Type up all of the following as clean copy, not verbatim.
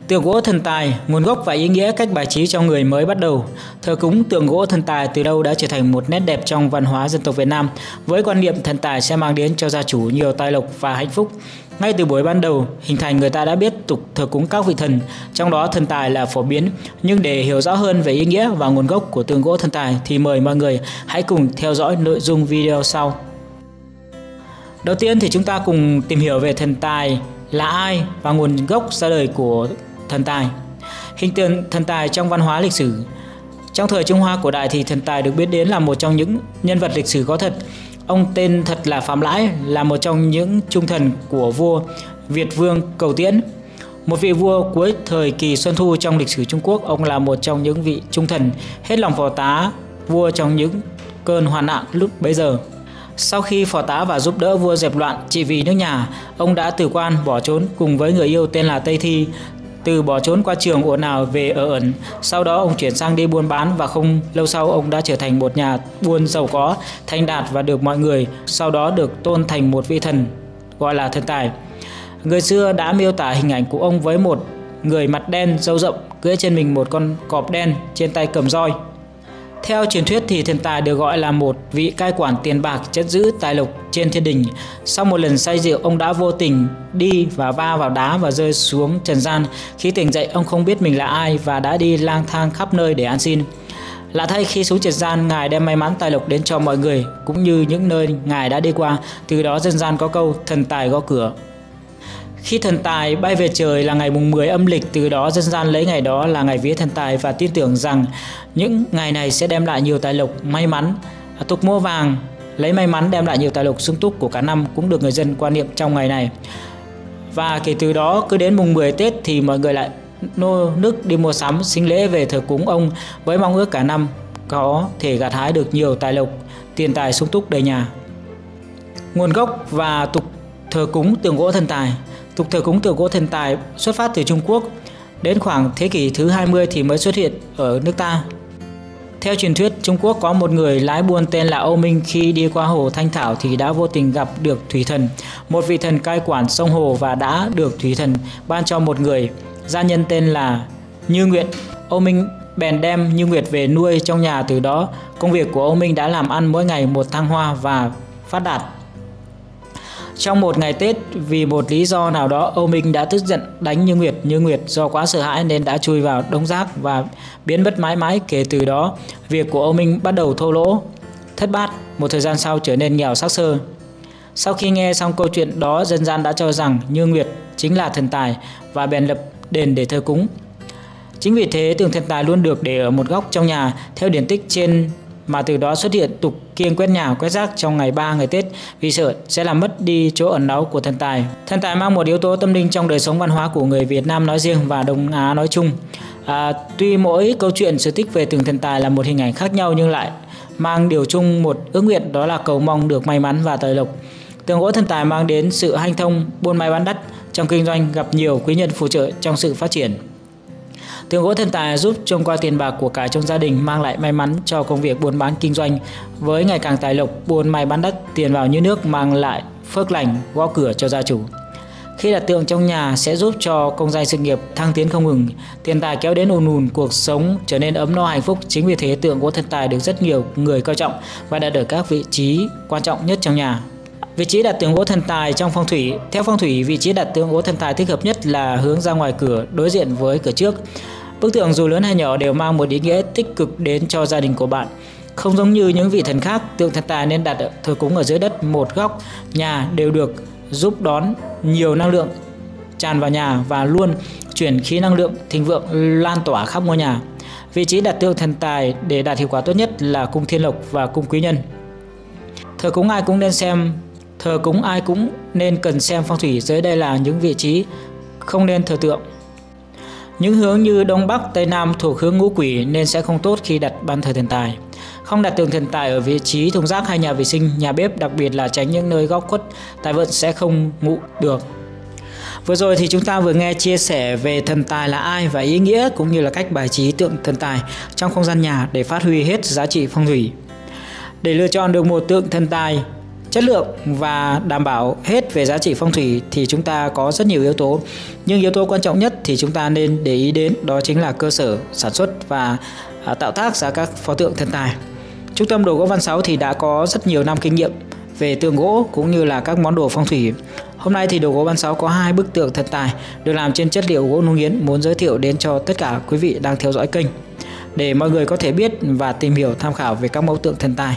Tượng gỗ thần tài, nguồn gốc và ý nghĩa, cách bài trí cho người mới bắt đầu. Thờ cúng tượng gỗ thần tài từ lâu đã trở thành một nét đẹp trong văn hóa dân tộc Việt Nam, với quan niệm thần tài sẽ mang đến cho gia chủ nhiều tài lộc và hạnh phúc. Ngay từ buổi ban đầu hình thành, người ta đã biết tục thờ cúng các vị thần, trong đó thần tài là phổ biến. Nhưng để hiểu rõ hơn về ý nghĩa và nguồn gốc của tượng gỗ thần tài thì mời mọi người hãy cùng theo dõi nội dung video sau. Đầu tiên thì chúng ta cùng tìm hiểu về thần tài là ai và nguồn gốc ra đời của thần tài. Hình tượng thần tài trong văn hóa lịch sử. Trong thời Trung Hoa cổ đại thì thần tài được biết đến là một trong những nhân vật lịch sử có thật. Ông tên thật là Phạm Lãi, là một trong những trung thần của vua Việt Vương Cầu Tiễn, một vị vua cuối thời kỳ Xuân Thu trong lịch sử Trung Quốc. Ông là một trong những vị trung thần hết lòng phò tá vua trong những cơn hoạn nạn lúc bấy giờ. Sau khi phò tá và giúp đỡ vua dẹp loạn trị vì nước nhà, ông đã từ quan bỏ trốn cùng với người yêu tên là Tây Thi. Từ bỏ trốn qua trường ồn ào về ở ẩn, sau đó ông chuyển sang đi buôn bán và không lâu sau ông đã trở thành một nhà buôn giàu có, thành đạt và được mọi người sau đó được tôn thành một vị thần gọi là thần tài. Người xưa đã miêu tả hình ảnh của ông với một người mặt đen, râu rộng, cưỡi trên mình một con cọp đen, trên tay cầm roi. Theo truyền thuyết thì thần tài được gọi là một vị cai quản tiền bạc, trấn giữ tài lộc trên thiên đình. Sau một lần say rượu, ông đã vô tình đi và va vào đá và rơi xuống trần gian. Khi tỉnh dậy, ông không biết mình là ai và đã đi lang thang khắp nơi để ăn xin. Lạ thay, khi xuống trần gian, Ngài đem may mắn tài lộc đến cho mọi người cũng như những nơi Ngài đã đi qua. Từ đó dân gian có câu thần tài gõ cửa. Khi thần tài bay về trời là ngày mùng 10 âm lịch, từ đó dân gian lấy ngày đó là ngày vía thần tài và tin tưởng rằng những ngày này sẽ đem lại nhiều tài lộc, may mắn. Tục mua vàng lấy may mắn đem lại nhiều tài lộc sung túc của cả năm cũng được người dân quan niệm trong ngày này. Và kể từ đó cứ đến mùng 10 Tết thì mọi người lại nô nức đi mua sắm, sinh lễ về thờ cúng ông với mong ước cả năm có thể gặt hái được nhiều tài lộc, tiền tài sung túc đầy nhà. Nguồn gốc và tục thờ cúng tượng gỗ thần tài. Tục thờ cúng tượng gỗ thần tài xuất phát từ Trung Quốc, đến khoảng thế kỷ thứ 20 thì mới xuất hiện ở nước ta. Theo truyền thuyết, Trung Quốc có một người lái buôn tên là Âu Minh, khi đi qua hồ Thanh Thảo thì đã vô tình gặp được thủy thần, một vị thần cai quản sông hồ, và đã được thủy thần ban cho một người gia nhân tên là Như Nguyệt. Âu Minh bèn đem Như Nguyệt về nuôi trong nhà, từ đó công việc của Âu Minh đã làm ăn mỗi ngày một thăng hoa và phát đạt. Trong một ngày Tết, vì một lý do nào đó, Âu Minh đã tức giận đánh Như Nguyệt. Như Nguyệt do quá sợ hãi nên đã chui vào đống rác và biến mất mãi mãi. Kể từ đó, việc của Âu Minh bắt đầu thô lỗ, thất bát, một thời gian sau trở nên nghèo xác xơ. Sau khi nghe xong câu chuyện đó, dân gian đã cho rằng Như Nguyệt chính là thần tài và bèn lập đền để thờ cúng. Chính vì thế, tượng thần tài luôn được để ở một góc trong nhà theo điển tích trên, mà từ đó xuất hiện tục kiêng quét nhà quét rác trong ngày 3 ngày Tết vì sợ sẽ làm mất đi chỗ ẩn náu của thần tài. Thần tài mang một yếu tố tâm linh trong đời sống văn hóa của người Việt Nam nói riêng và Đông Á nói chung. Tuy mỗi câu chuyện sự tích về tượng thần tài là một hình ảnh khác nhau nhưng lại mang điều chung một ước nguyện, đó là cầu mong được may mắn và tài lộc. Tượng gỗ thần tài mang đến sự hanh thông, buôn may bán đắt trong kinh doanh, gặp nhiều quý nhân phù trợ trong sự phát triển. Tượng gỗ thần tài giúp trông coi tiền bạc của cải trong gia đình, mang lại may mắn cho công việc buôn bán kinh doanh. Với ngày càng tài lộc, buôn may bán đắt, tiền vào như nước, mang lại phước lành, gõ cửa cho gia chủ. Khi đặt tượng trong nhà sẽ giúp cho công danh sự nghiệp thăng tiến không ngừng, tiền tài kéo đến ùn ùn, cuộc sống trở nên ấm no hạnh phúc. Chính vì thế tượng gỗ thần tài được rất nhiều người coi trọng và đặt ở các vị trí quan trọng nhất trong nhà. Vị trí đặt tượng gỗ thần tài trong phong thủy. Theo phong thủy, vị trí đặt tượng gỗ thần tài thích hợp nhất là hướng ra ngoài cửa, đối diện với cửa trước. Bức tượng dù lớn hay nhỏ đều mang một ý nghĩa tích cực đến cho gia đình của bạn. Không giống như những vị thần khác, tượng thần tài nên đặt thờ cúng ở dưới đất một góc nhà đều được giúp đón nhiều năng lượng tràn vào nhà và luôn chuyển khí năng lượng thịnh vượng lan tỏa khắp ngôi nhà. Vị trí đặt tượng thần tài để đạt hiệu quả tốt nhất là cung thiên lộc và cung quý nhân. Thờ cúng ai cũng nên cần xem phong thủy. Dưới đây là những vị trí không nên thờ tượng. Những hướng như Đông Bắc, Tây Nam thuộc hướng ngũ quỷ nên sẽ không tốt khi đặt ban thờ thần tài. Không đặt tượng thần tài ở vị trí thùng rác hay nhà vệ sinh, nhà bếp, đặc biệt là tránh những nơi góc khuất, tài vận sẽ không ngụ được. Vừa rồi thì chúng ta vừa nghe chia sẻ về thần tài là ai và ý nghĩa cũng như là cách bài trí tượng thần tài trong không gian nhà để phát huy hết giá trị phong thủy. Để lựa chọn được một tượng thần tài chất lượng và đảm bảo hết về giá trị phong thủy thì chúng ta có rất nhiều yếu tố. Nhưng yếu tố quan trọng nhất thì chúng ta nên để ý đến đó chính là cơ sở sản xuất và tạo tác ra các pho tượng thần tài. Trung tâm đồ gỗ Văn Sáu thì đã có rất nhiều năm kinh nghiệm về tượng gỗ cũng như là các món đồ phong thủy. Hôm nay thì đồ gỗ Văn Sáu có 2 bức tượng thần tài được làm trên chất liệu gỗ nung nghiến muốn giới thiệu đến cho tất cả quý vị đang theo dõi kênh, để mọi người có thể biết và tìm hiểu tham khảo về các mẫu tượng thần tài.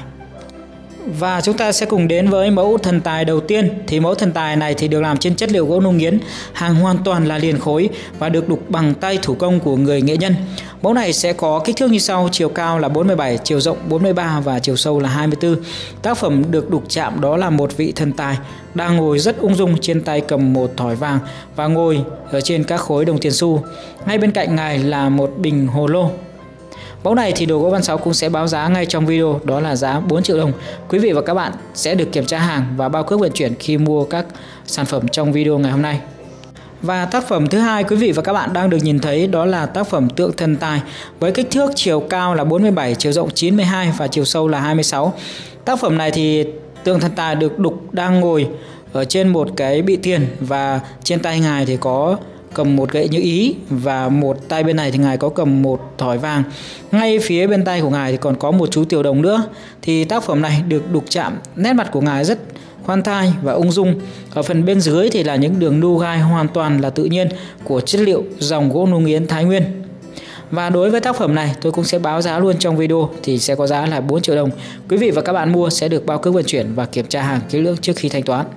Và chúng ta sẽ cùng đến với mẫu thần tài đầu tiên. Thì mẫu thần tài này thì được làm trên chất liệu gỗ nung nghiến, hàng hoàn toàn là liền khối và được đục bằng tay thủ công của người nghệ nhân. Mẫu này sẽ có kích thước như sau: chiều cao là 47, chiều rộng 43 và chiều sâu là 24. Tác phẩm được đục chạm đó là một vị thần tài đang ngồi rất ung dung, trên tay cầm một thỏi vàng và ngồi ở trên các khối đồng tiền xu. Ngay bên cạnh ngài là một bình hồ lô. Mẫu này thì đồ gỗ Văn Sáu cũng sẽ báo giá ngay trong video, đó là giá 4 triệu đồng. Quý vị và các bạn sẽ được kiểm tra hàng và bao cước vận chuyển khi mua các sản phẩm trong video ngày hôm nay. Và tác phẩm thứ hai quý vị và các bạn đang được nhìn thấy đó là tác phẩm tượng thần tài với kích thước chiều cao là 47, chiều rộng 92 và chiều sâu là 26. Tác phẩm này thì tượng thần tài được đục đang ngồi ở trên một cái bị tiền và trên tay ngài thì có cầm một gậy như ý và một tay bên này thì ngài có cầm một thỏi vàng. Ngay phía bên tay của ngài thì còn có một chú tiểu đồng nữa. Thì tác phẩm này được đục chạm, nét mặt của ngài rất khoan thai và ung dung. Ở phần bên dưới thì là những đường nưu gai hoàn toàn là tự nhiên của chất liệu dòng gỗ nung nghiến Thái Nguyên. Và đối với tác phẩm này tôi cũng sẽ báo giá luôn trong video, thì sẽ có giá là 4 triệu đồng. Quý vị và các bạn mua sẽ được bao cước vận chuyển và kiểm tra hàng kỹ lưỡng trước khi thanh toán.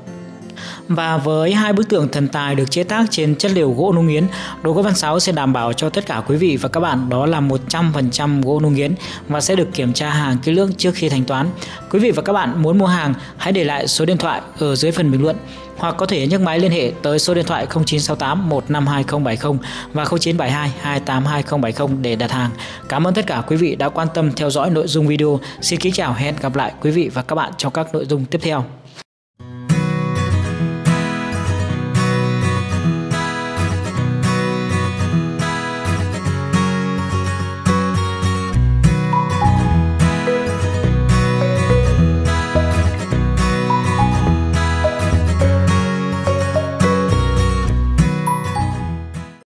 Và với 2 bức tượng thần tài được chế tác trên chất liệu gỗ nung nghiến, đồ gỗ Văn Sáu sẽ đảm bảo cho tất cả quý vị và các bạn đó là 100% gỗ nung nghiến và sẽ được kiểm tra hàng kỹ lưỡng trước khi thanh toán. Quý vị và các bạn muốn mua hàng hãy để lại số điện thoại ở dưới phần bình luận, hoặc có thể nhấc máy liên hệ tới số điện thoại 0968 152070 và 0972 282070 để đặt hàng. Cảm ơn tất cả quý vị đã quan tâm theo dõi nội dung video. Xin kính chào, hẹn gặp lại quý vị và các bạn trong các nội dung tiếp theo.